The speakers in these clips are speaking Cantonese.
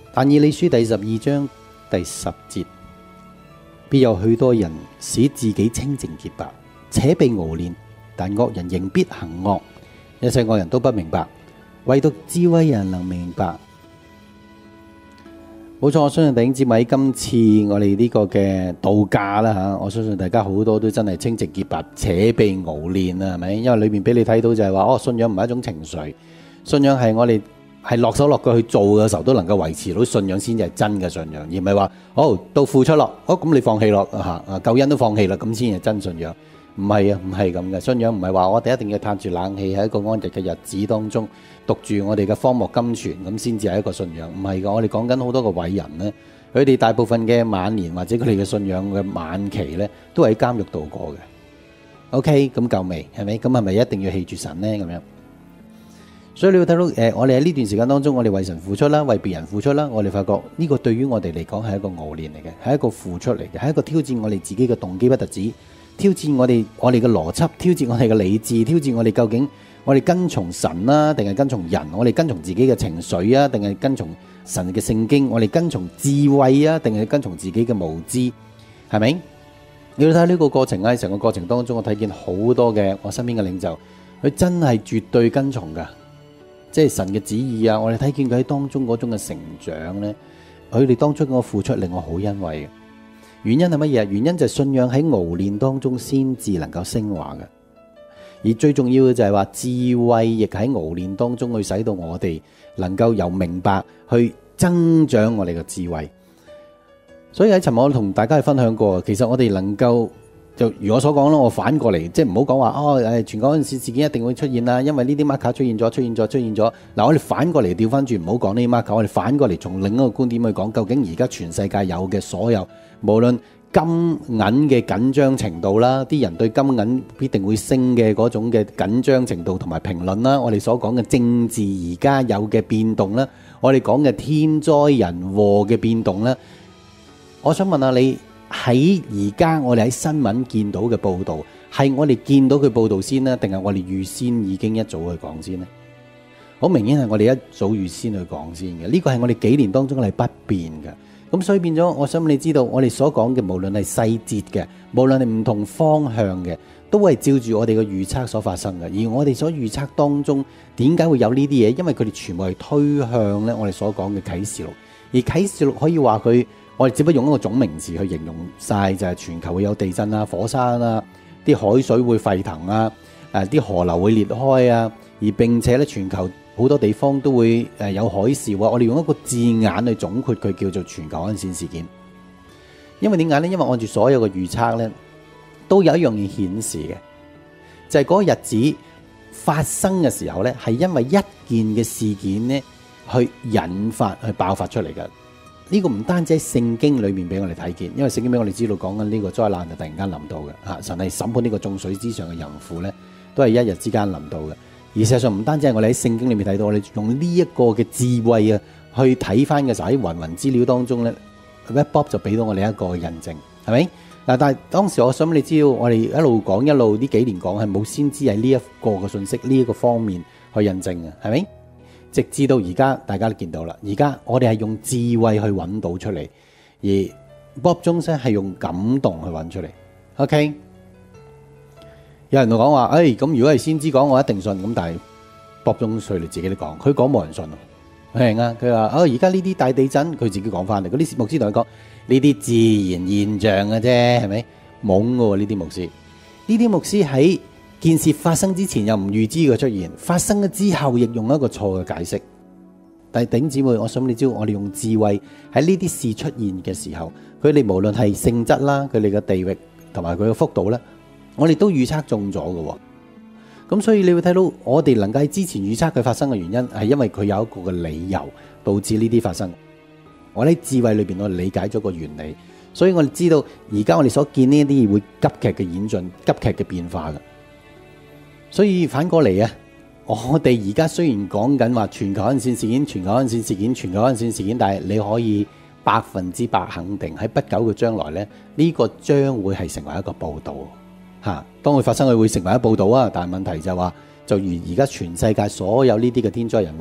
但以理書第12章第10節，必有許多人使自己清淨潔白，且被熬煉，但惡人仍必行惡，一切惡人都不明白，唯獨智慧人能明白。冇錯，我相信弟兄姊妹今次我哋呢個嘅度假啦嚇，我相信大家好多都真係清淨潔白，且被熬煉啊，係咪？因為裏面俾你睇到就係話，信仰唔係一種情緒，信仰係我哋係落手落腳去做嘅時候都能夠維持到信仰先至係真嘅信仰，而唔係話到付出咯，咁你放棄咯嚇，救恩都放棄啦，咁先係真信仰。唔係啊，唔係咁嘅。信仰唔係話我哋一定要嘆住冷氣喺一個安逸嘅日子當中讀住我哋嘅荒漠金泉咁先至係一個信仰。唔係嘅，我哋講緊好多個偉人呢，佢哋大部分嘅晚年或者佢哋嘅信仰嘅晚期呢，都喺監獄度過嘅。OK， 咁夠未？係咪？咁係咪一定要棄住神呢？咁樣。所以你會睇到我哋喺呢段時間當中，我哋為神付出啦，為別人付出啦，我哋發覺呢個對於我哋嚟講係一個熬煉嚟嘅，係一個付出嚟嘅，係一個挑戰我哋自己嘅動機不特止。挑戰我哋嘅邏輯，挑戰我哋嘅理智，挑戰我哋究竟我哋跟從神啦，定係跟從人？我哋跟從自己嘅情緒啊，定係跟從神嘅聖經？我哋跟從智慧啊，定係跟從自己嘅無知？係咪？你要睇呢個過程喺成個過程當中，我睇見好多嘅我身邊嘅領袖，佢真係絕對跟從噶，即係神嘅旨意啊！我哋睇見佢喺當中嗰種嘅成長呢，佢哋當中嗰個付出令我好欣慰嘅。原因係乜嘢？原因就係信仰喺熬煉當中先至能夠升華嘅，而最重要嘅就係話智慧亦喺熬煉當中去使到我哋能夠由明白去增長我哋嘅智慧。所以喺尋日我同大家去分享過，其實我哋能夠就如我所講啦，我反過嚟，即係唔好講話全港嗰陣時事件一定會出現啦，因為呢啲 marker 出現咗。嗱，我哋反過嚟調翻轉，唔好講呢啲 marker，我哋反過嚟從另一個觀點去講，究竟而家全世界有嘅所有，無論金銀嘅緊張程度啦，啲人對金銀必定會升嘅嗰種嘅緊張程度同埋評論啦，我哋所講嘅政治而家有嘅變動啦，我哋講嘅天災人禍嘅變動啦，我想問下你，喺而家我哋喺新聞見到嘅報導，係我哋見到佢報導先呢，定係我哋預先已經一早去講先呢？好明顯係我哋一早預先去講先嘅，呢個係我哋幾年當中係不變嘅。咁所以變咗，我想你知道，我哋所講嘅無論係細節嘅，無論係唔同方向嘅，都係照住我哋嘅預測所發生嘅。而我哋所預測當中，點解會有呢啲嘢？因為佢哋全部係推向咧我哋所講嘅啟示錄。而啟示錄可以話佢，我哋只不過用一個總名詞去形容晒，就係全球會有地震啊、火山啊、啲海水會沸騰啊、啲河流會裂開啊，而並且咧全球好多地方都會有海嘯啊！我哋用一個字眼去總括佢，叫做全球安全事件。因為點解呢？因為按住所有嘅預測呢，都有一樣嘢顯示嘅，就係嗰個日子發生嘅時候呢，係因為一件嘅事件呢去引發、去爆發出嚟嘅。呢個唔單止喺聖經裏面俾我哋睇見，因為聖經俾我哋知道講緊呢個災難就突然間臨到嘅。神係審判呢個眾水之上嘅淫婦呢，都係一日之間臨到嘅。而事實上唔單止係我哋喺聖經裏面睇到，我哋用呢一個嘅智慧啊，去睇翻嘅時候喺芸芸資料當中咧 ，Webbob 就俾到我哋一個印證，係咪？嗱，但係當時我想你知道，我哋一路講一路呢幾年講係冇先知喺呢一個嘅信息呢一個方面去印證嘅，係咪？直至到而家大家都見到啦，而家我哋係用智慧去揾到出嚟，而 Bob Jones 係用感動去揾出嚟。OK。有人就講話，咁如果係先知講，我一定信。咁但係Bob Jones佢哋自己都講，佢講冇人信喎。係啊，佢話而家呢啲大地震，佢自己講翻嚟。嗰啲牧師同佢講，呢啲自然現象嘅啫，係咪？懵嘅喎呢啲牧師。呢啲牧師喺件事發生之前又唔預知佢出現，發生咗之後亦用一個錯嘅解釋。但係弟兄姊妹，我想你知道，我哋用智慧喺呢啲事出現嘅時候，佢哋無論係性質啦，佢哋嘅地域同埋佢嘅幅度咧，我哋都預測中咗嘅。咁所以你會睇到，我哋能夠喺之前預測佢發生嘅原因，係因為佢有一個嘅理由導致呢啲發生。我喺智慧裏邊，我哋理解咗個原理，所以我哋知道而家我哋所見呢一啲會急劇嘅演進、急劇嘅變化嘅。所以反過嚟啊，我哋而家雖然講緊話全球安全事件、全球安全事件、全球安全事件，但係你可以100%肯定喺不久嘅將來咧，呢個將會係成為一個報導。當佢發生，佢會成為一報導啊！但係問題就係話，就如而家全世界所有呢啲嘅天災人禍，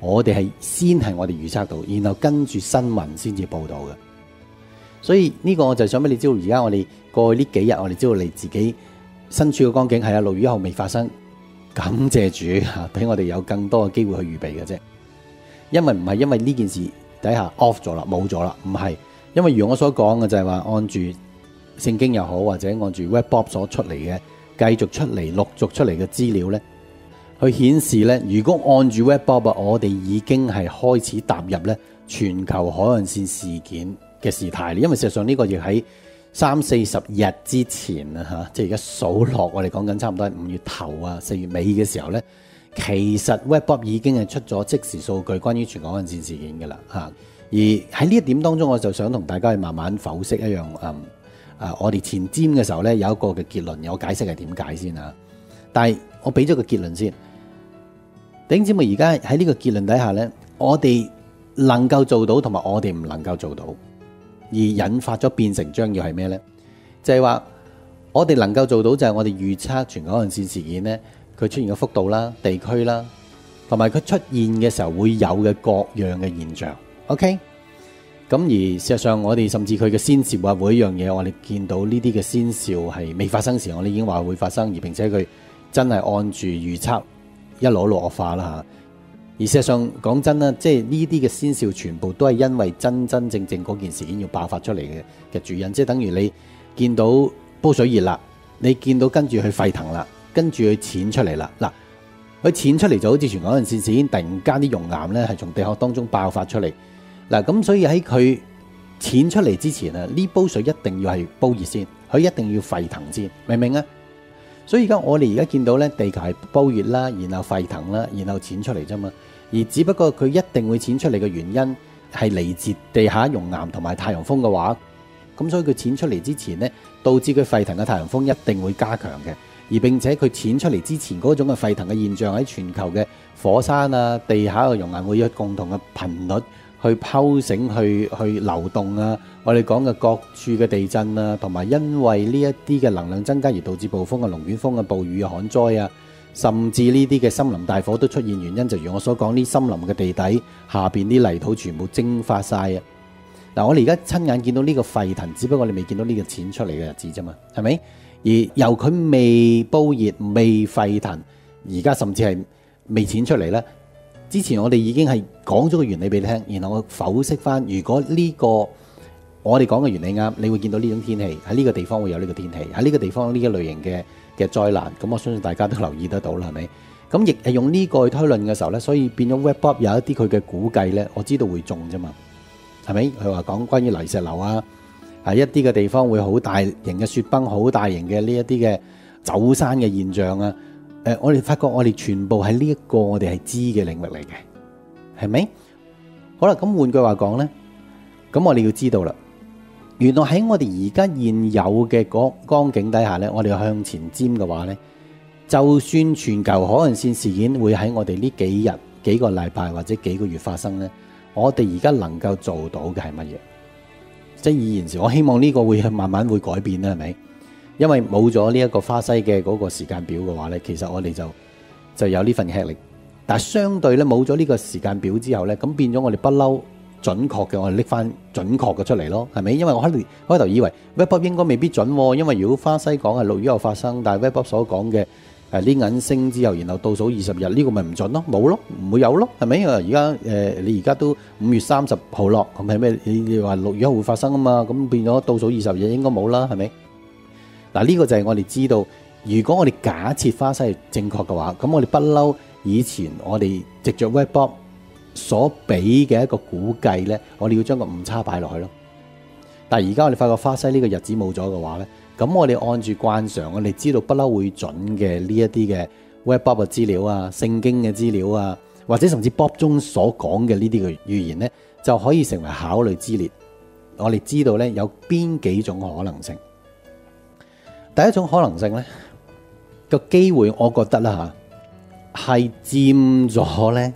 我哋係先係我哋預測到，然後跟住新聞先至報導嘅。所以呢個我就想俾你知道，而家我哋過去呢幾日，我哋知道你自己身處嘅光景係6月1號未發生，感謝主嚇，俾我哋有更多嘅機會去預備嘅啫。因為唔係因為呢件事底下 off 咗啦，冇咗啦，唔係。因為如我所講嘅就係話，按住聖經又好，或者按住 Redbob 所出嚟嘅，繼續出嚟陸續出嚟嘅資料呢，去顯示呢，如果按住 Redbob，我哋已經係開始踏入呢全球海岸線事件嘅事態。因為事實上呢個亦喺30-40日之前啊，嚇，即係而家數落，我哋講緊差唔多係5月頭啊、4月尾嘅時候呢，其實 Redbob 已經係出咗即時數據關於全球海岸線事件嘅啦嚇。而喺呢一點當中，我就想同大家去慢慢剖析一樣我哋前瞻嘅時候呢，有一個嘅結論，有解釋係點解先啊。但係我俾咗個結論先，弟兄姊妹，而家喺呢個結論底下呢，我哋能夠做到同埋我哋唔能夠做到，而引發咗變成將要係咩呢？就係話我哋能夠做到就係我哋預測全球海岸線事件呢，佢出現嘅幅度啦、地區啦，同埋佢出現嘅時候會有嘅各樣嘅現象。OK， 咁而事實上我哋甚至佢嘅先兆啊，每一樣嘢我哋見到呢啲嘅先兆係未發生時，我哋已經話會發生，而並且佢真係按住預測一路惡化啦嚇。而事實上講真啦，即係呢啲嘅先兆全部都係因為真正嗰件事件要爆發出嚟嘅主因，即係等於你見到煲水熱啦，你見到跟住佢沸騰啦，跟住佢濺出嚟啦。嗱，佢濺出嚟就好似全球海岸線事件突然間啲熔岩咧係從地殼當中爆發出嚟。嗱，咁所以喺佢濺出嚟之前啊，呢煲水一定要係煲熱先，佢一定要沸騰先，明唔明啊？所以我哋而家見到咧，地球係煲熱啦，然後沸騰啦，然後濺出嚟啫嘛。而只不過佢一定會濺出嚟嘅原因係嚟自地下熔岩同埋太陽風嘅話，咁所以佢濺出嚟之前呢，導致佢沸騰嘅太陽風一定會加強嘅。而並且佢濺出嚟之前嗰種嘅沸騰嘅現象喺全球嘅火山啊、地下嘅熔岩會有共同嘅頻率去拋繩去流動啊，我哋講嘅各處嘅地震啊，同埋因為呢一啲嘅能量增加而導致暴風嘅龍捲風嘅暴雨嘅旱災啊，甚至呢啲嘅森林大火都出現，原因就如我所講，呢森林嘅地底下邊啲泥土全部蒸發晒啊！嗱，我哋而家親眼見到呢個沸騰，只不過你未見到呢個濺出嚟嘅日子啫嘛，係咪？而由佢未煲熱、未沸騰，而家甚至係未濺出嚟咧。之前我哋已經係講咗個原理俾你聽，然後我剖析翻，如果呢個我哋講嘅原理啱，你會見到呢種天氣喺呢個地方會有呢個天氣，喺呢個地方呢一類型嘅災難，咁我相信大家都留意得到啦，係咪？咁亦係用呢個去推論嘅時候呢，所以變咗 Redbob 有一啲佢嘅估計呢，我知道會中啫嘛，係咪？佢話講關於泥石流啊，係一啲嘅地方會好大型嘅雪崩，好大型嘅呢一啲嘅走山嘅現象啊。我哋發覺我哋全部喺呢一個我哋係知嘅領域嚟嘅，係咪？好啦，咁換句話講呢，咁我哋要知道啦，原來喺我哋而家現有嘅光景底下呢，我哋向前瞻嘅話呢，就算全球海岸線事件會喺我哋呢幾日、幾個禮拜或者幾個月發生呢，我哋而家能夠做到嘅係乜嘢？即係以現時，我希望呢個會慢慢會改變啦，係咪？因為冇咗呢一個花西嘅嗰個時間表嘅話呢，其實我哋就有呢份吃力。但係相對呢，冇咗呢個時間表之後呢，咁變咗我哋不嬲準確嘅，我哋拎翻準確嘅出嚟咯，係咪？因為我開頭以為 Redbob 應該未必準，因為如果花西講係6月1號發生，但係 Redbob 所講嘅呢銀升之後，然後倒數20日，呢個咪唔準咯，冇咯，唔會有咯，係咪？而家你而家都5月30號落，咁係咩？你話6月1號會發生啊嘛，咁變咗倒數20日應該冇啦，係咪？嗱，呢個就係我哋知道，如果我哋假設花西係正確嘅話，咁我哋不嬲以前我哋藉着 Redbob 所俾嘅一個估計呢，我哋要將個誤差擺落去咯。但係而家我哋發覺花西呢個日子冇咗嘅話呢，咁我哋按住慣常，我哋知道不嬲會準嘅呢一啲嘅 Redbob 嘅資料啊、聖經嘅資料啊，或者甚至 Bob 中所講嘅呢啲嘅預言呢，就可以成為考慮之列。我哋知道呢，有邊幾種可能性。第一種可能性呢，個機會，我覺得啦嚇，係佔咗呢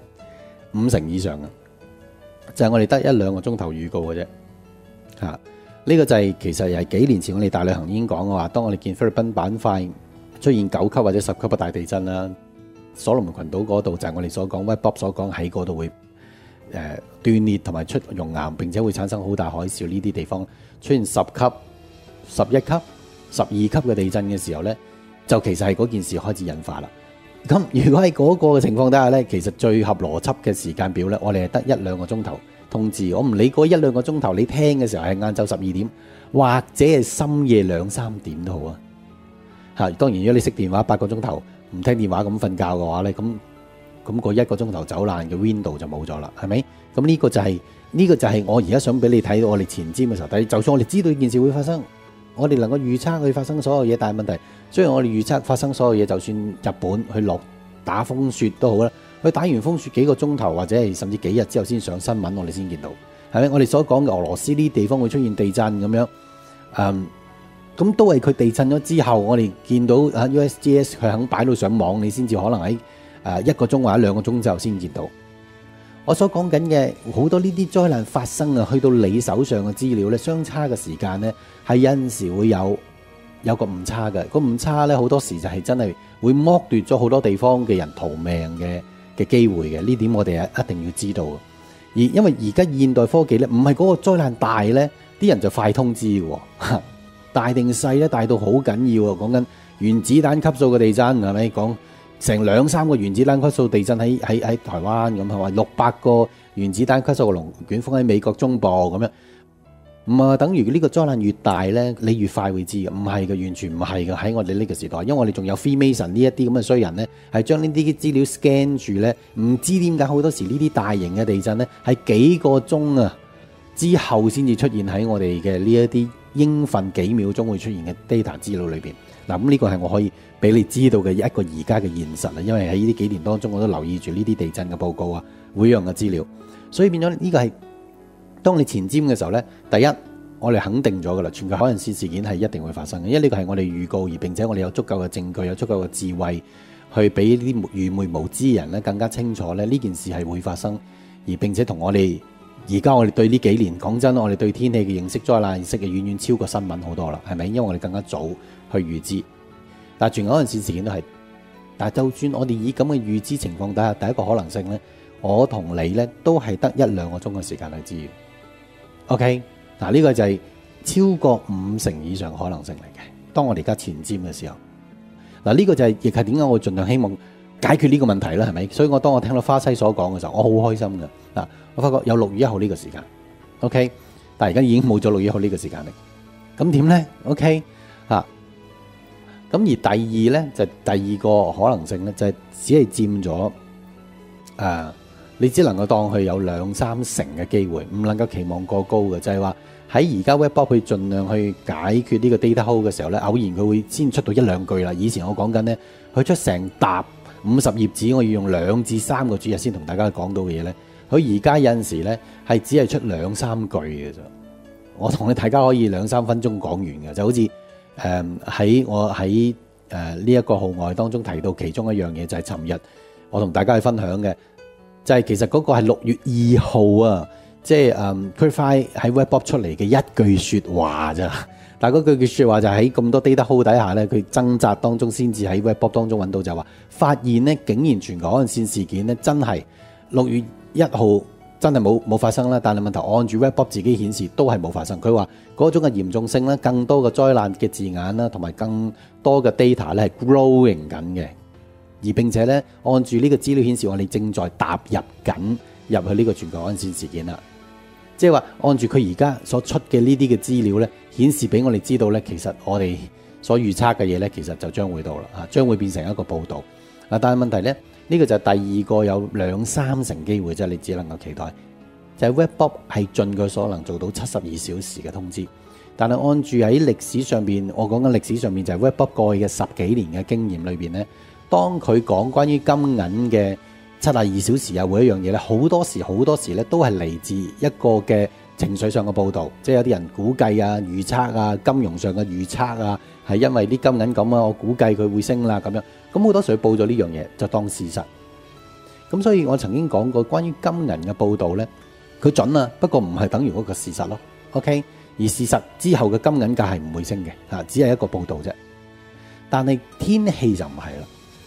50%以上嘅，就係我哋得1-2個鐘頭預告嘅啫嚇。呢個就係其實係幾年前我哋大旅行已經講嘅話，當我哋見菲律賓板塊出現9級或者10級嘅大地震啦， 所羅門群島嗰度，就係我哋所講 White Bob 所講喺嗰度會斷裂同埋出熔岩，並且會產生好大海嘯，呢啲地方出現10級、11級、12級嘅地震嘅時候呢，就其實係嗰件事開始引發啦。咁如果喺嗰個嘅情況底下呢，其實最合邏輯嘅時間表呢，我哋係得1-2個鐘頭通知。我唔理嗰1-2個鐘頭你聽嘅時候係晏晝12點，或者係深夜2-3點都好啊。嚇，當然如果你熄電話8個鐘頭唔聽電話咁瞓覺嘅話呢，咁個1個鐘頭走爛嘅 window 就冇咗啦，係咪？咁呢個就係我而家想俾你睇到我哋前瞻嘅時候，但係就算我哋知道呢件事會發生，我哋能夠預測佢發生所有嘢，但係問題，雖然我哋預測發生所有嘢，就算日本去落打風雪都好啦，佢打完風雪幾個鐘頭或者係甚至幾日之後先上新聞，我哋先見到，係咪？我哋所講嘅俄羅斯呢啲地方會出現地震咁樣，咁都係佢地震咗之後，我哋見到USGS 佢肯擺到上網，你先至可能喺1個鐘或者2個鐘之後先見到。我所講緊嘅好多呢啲災難發生啊，去到你手上嘅資料咧，相差嘅時間咧，係有陣時會有個誤差嘅。個誤差咧，好多時就係真係會剝奪咗好多地方嘅人逃命嘅機會嘅。呢點我哋係一定要知道。而因為而家現代科技咧，唔係嗰個災難大咧，啲人就快通知嘅。大定細咧，大到好緊要啊！講緊原子彈級數嘅地震係咪？講成2-3個原子彈級數地震喺台灣咁係嘛？600個原子彈級數嘅龍捲風喺美國中部咁樣，唔係等於呢個災難越大咧，你越快會知嘅，唔係嘅，完全唔係嘅。喺我哋呢個時代，因為我哋仲有 Freemason 呢一啲咁嘅衰人咧，係將呢啲資料 scan 住咧，唔知點解好多時呢啲大型嘅地震咧係幾個鐘啊之後先至出現喺我哋嘅呢一啲應份幾秒鐘會出現嘅 data 資料裏邊。嗱，咁呢個係我可以俾你知道嘅一個而家嘅現實啦，因為喺呢幾年當中我都留意住呢啲地震嘅報告啊，每樣嘅資料，所以變咗呢個係當你前瞻嘅時候呢，第一我哋肯定咗噶啦，全球可能性事件係一定會發生嘅，因為呢個係我哋預告，而並且我哋有足夠嘅證據，有足夠嘅智慧去俾呢啲愚昧無知人咧更加清楚咧呢件事係會發生，而並且同我哋而家我哋對呢幾年講真，我哋對天氣嘅認識、災難認識嘅遠遠超過新聞好多啦，係咪？因為我哋更加早去預知，但係全球可能性事件都係，但係就算我哋以咁嘅預知情況底下，第一個可能性咧，我同你咧都係得1-2個鐘嘅時間去知。OK， 嗱呢個就係超過50%以上可能性嚟嘅。當我哋而家前瞻嘅時候，嗱呢個就係亦係點解我盡量希望解決呢個問題啦，係咪？所以當我聽到花西所講嘅時候，我好開心嘅。嗱，我發覺有6月1號呢個時間 ，OK， 但係而家已經冇咗6月1號呢個時間嚟，咁點咧 ？OK， 咁而第二咧就第二個可能性咧就係只係佔咗你只能夠當佢有2-3成嘅機會，唔能夠期望過高嘅，就係話喺而家 Web 去盡量去解決呢個 data hole 嘅時候咧，偶然佢會先出到1-2句啦。以前我講緊咧，佢出成沓50頁紙，我要用2至3個主日先同大家講到嘅嘢咧，佢而家有陣時咧係只係出2-3句嘅啫。我同你大家可以2-3分鐘講完嘅，就好似我喺呢一個號外當中提到其中一樣嘢，就係尋日我同大家去分享嘅。就係其實嗰個係6月2號啊，即係Clarify 喺 Web 出嚟嘅一句説話咋，但係嗰句説話就喺咁多 data hole 底下咧，佢掙扎當中先至喺 Web 當中揾到，就話發現咧竟然全球可能性事件咧真係6月1號真係冇發生啦，但係問題按住 Web 自己顯示都係冇發生。佢話嗰種嘅嚴重性咧，更多嘅災難嘅字眼啦，同埋更多嘅 data 咧係 growing 緊嘅。而並且咧，按住呢個資料顯示，我哋正在踏入去呢個全球可能性事件啦。即係話，按住佢而家所出嘅呢啲嘅資料咧，顯示俾我哋知道咧，其實我哋所預測嘅嘢咧，其實就將會到啦，將會變成一個報導。但係問題咧，呢個就係第二個有2-3成機會啫，你只能夠期待。就係 Web 係盡佢所能做到72小時嘅通知，但係按住喺歷史上邊，我講緊歷史上面就係 Web 過去嘅10幾年嘅經驗裏邊咧。當佢講關於金銀嘅72小時啊，每一樣嘢咧，好多時咧都係嚟自一個嘅情緒上嘅報導，即係有啲人估計啊、預測啊、金融上嘅預測啊，係因為啲金銀咁啊，我估計佢會升啦咁樣。咁好多時佢報咗呢樣嘢就當事實。咁所以我曾經講過關於金銀嘅報導咧，佢準啊，不過唔係等於嗰個事實咯。OK， 而事實之後嘅金銀價係唔會升嘅，只係一個報導啫。但係天氣就唔係啦。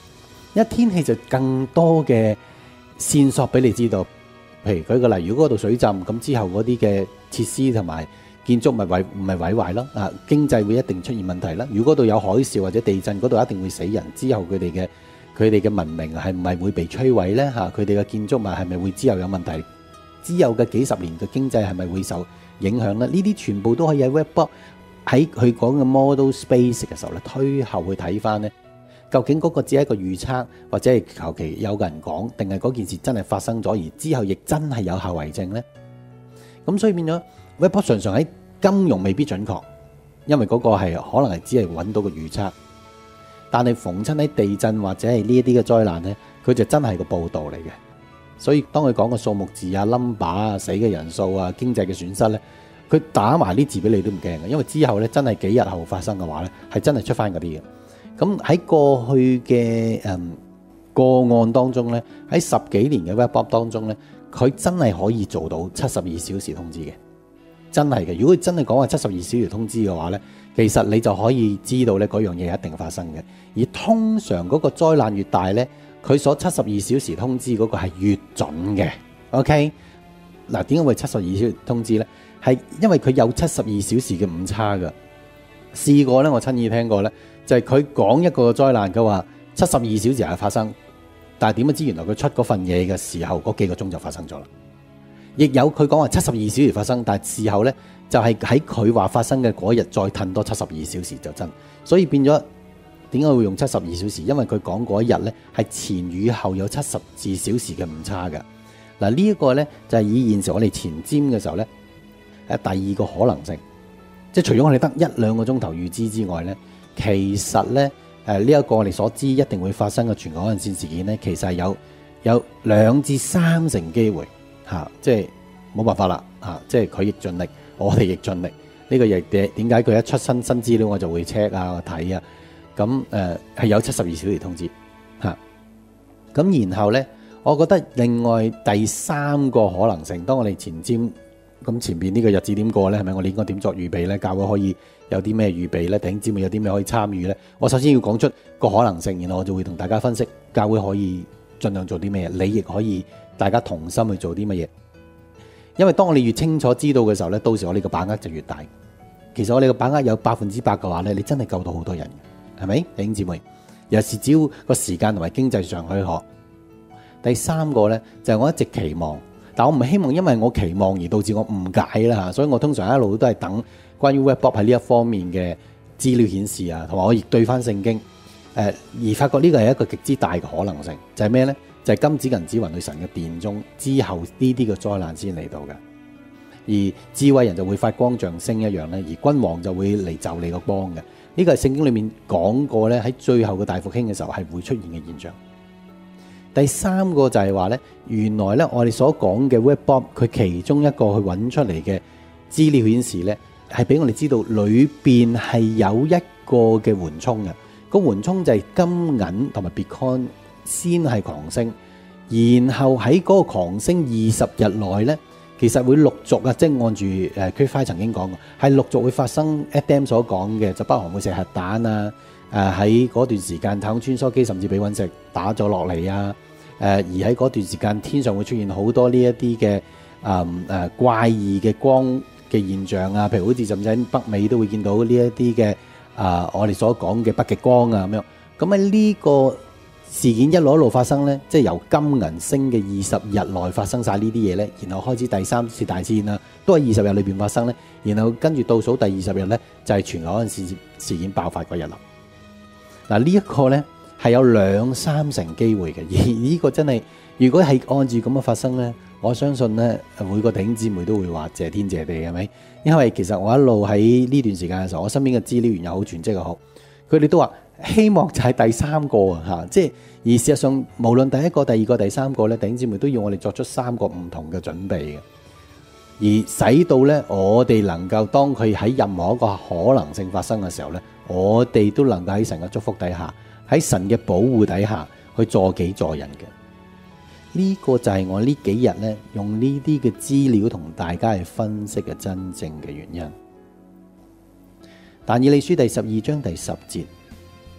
因為天氣就更多嘅線索俾你知道。譬如舉個例，如果嗰度水浸，咁之後嗰啲嘅設施同埋建築咪毀壞咯，經濟會一定出現問題啦。如果嗰度有海嘯或者地震，嗰度一定會死人。之後佢哋嘅文明係唔係會被摧毀呢？佢哋嘅建築物係咪會之後有問題？之後嘅幾十年嘅經濟係咪會受影響呢？呢啲全部都可以喺 Web 喺佢講嘅 model space 嘅時候咧，推後去睇翻呢，究竟嗰個只係一個預測，或者係求其有個人講，定係嗰件事真係發生咗，而之後亦真係有後遺症呢？咁所以變咗 Web 常常喺金融未必準確，因為嗰個係可能係只係揾到個預測，但係逢親喺地震或者係呢一啲嘅災難呢，佢就真係個報導嚟嘅。所以當佢講個數目字啊、number 啊、死嘅人數啊、經濟嘅損失呢，佢打埋啲字俾你都唔驚嘅，因為之後呢真係幾日後發生嘅話呢，係真係出翻嗰啲嘅。咁喺過去嘅個案當中呢，喺10幾年嘅 WebBob 當中呢，佢真係可以做到72小時通知嘅，真係嘅。如果真係講話72小時通知嘅話呢，其實你就可以知道呢嗰樣嘢一定發生嘅。而通常嗰個災難越大呢，佢所72小時通知嗰個係越準嘅。OK， 嗱，點解會72小時通知呢？係因為佢有72小時嘅誤差㗎。試過呢，我親耳聽過呢，就係佢講一個災難嘅話72小時係發生，但係點不知原來佢出嗰份嘢嘅時候嗰幾個鐘就發生咗啦。亦有佢講話72小時發生，但係事後呢，就係喺佢話發生嘅嗰日再褪多72小時就真。所以變咗點解會用72小時？因為佢講嗰一日呢係前與後有72小時嘅誤差㗎。嗱，呢一個呢，就係以現時我哋前瞻嘅時候呢，第二個可能性，即係除咗我哋得1-2個鐘頭預知之外呢，其實呢，呢一個我哋所知一定會發生嘅全球可能性事件呢，其實係有2至3成機會嚇，即係冇辦法啦嚇，即係佢亦盡力，我哋亦盡力。呢個亦點解佢一出新資料我就會 check 啊睇啊，咁係有72小時通知嚇。咁然後呢，我覺得另外第3個可能性，當我哋前瞻。咁前邊呢個日子點過呢？係咪我哋應該點作預備呢？教會可以有啲咩預備呢？弟兄姊妹有啲咩可以參與呢？我首先要講出個可能性，然後我就會同大家分析教會可以盡量做啲咩，你亦可以大家同心去做啲乜嘢。因為當我哋越清楚知道嘅時候呢，到時我哋嘅把握就越大。其實我哋嘅把握有100%嘅話呢，你真係救到好多人嘅，係咪？弟兄姊妹，有時只要個時間同埋經濟上許可。第3個呢，就係我一直期望。但我唔希望因為我期望而導致我誤解啦嚇，所以我通常一路都係等關於 WebBob 喺呢一方面嘅資料顯示啊，同埋我亦對翻聖經，而發覺呢個係一個極之大嘅可能性，就係咩呢？就係金子銀子雲女神嘅殿中之後呢啲嘅災難先嚟到嘅，而智慧人就會發光像星一樣咧，而君王就會嚟就你個光嘅。呢個係聖經裏面講過咧，喺最後嘅大復興嘅時候係會出現嘅現象。第3個就係話呢，原來呢，我哋所講嘅 WebBob 佢其中一個去揾出嚟嘅資料顯示呢，係俾我哋知道裏邊係有一個嘅緩衝嘅。個緩衝就係金銀同埋 Bitcoin 先係狂升，然後喺嗰個狂升20日內呢，其實會陸續啊，即係按住Cliff 曾經講過，係陸續會發生 Adam 所講嘅，就包含會射核彈啊。喺嗰段時間太空穿梭機甚至俾隕石打咗落嚟啊！而喺嗰段時間天上會出現好多呢一啲嘅怪異嘅光嘅現象啊，譬如好似甚至喺北美都會見到呢一啲嘅我哋所講嘅北極光啊咁樣。咁喺呢個事件一路發生呢，即係由金銀升嘅20日內發生晒呢啲嘢呢，然後開始第3次大戰啦，都係20日裏邊發生呢，然後跟住倒數第20日呢，就係全球可能性事件爆發嗰日啦。嗱，呢一個呢係有2-3成機會嘅，而呢個真係如果係按住咁樣發生呢，我相信呢每個弟兄姊妹都會話謝天謝地，係咪？因為其實我一路喺呢段時間嘅時候，我身邊嘅資料員又好，全職又好，佢哋都話希望就係第3個啊嚇，即係而事實上無論第1個、第2個、第3個呢，弟兄姊妹都要我哋作出3個唔同嘅準備嘅，而使到呢我哋能夠當佢喺任何一個可能性發生嘅時候呢，我哋都能夠喺神嘅祝福底下，喺神嘅保護底下去助己助人嘅。呢個就係我呢幾日呢用呢啲嘅資料同大家去分析嘅真正嘅原因。但以理書第12章第10節，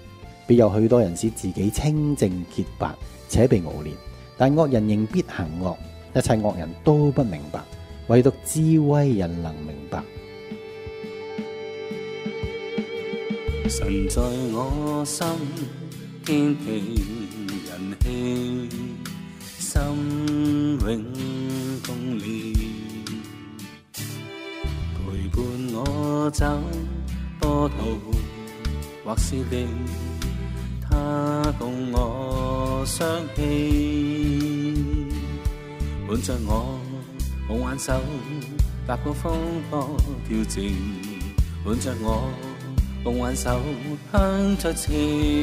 必有許多人使自己清淨潔白，且被熬煉。但惡人仍必行惡，一切惡人都不明白，唯獨智慧人能明白。 神在我心，天地人氣，心永共連，陪伴我走多途或是離，他共我相牽，伴着我共挽手，踏過風波挑戰，伴着我共挽手向着前，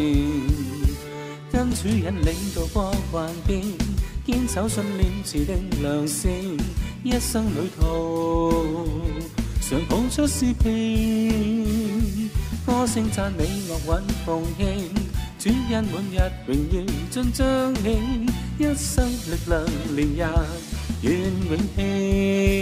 跟主引領渡過幻變，堅守信念持定良善，一生旅途常抱出詩篇，歌聲讚美樂韻奉獻，主恩滿日榮耀盡彰顯，一生力量連日願永獻。